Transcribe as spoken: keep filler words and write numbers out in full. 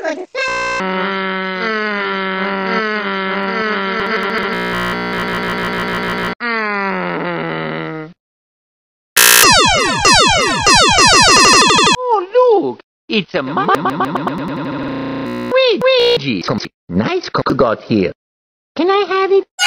Oh, look! It's a ma- Luigi. Nice cook got here. Can I have it?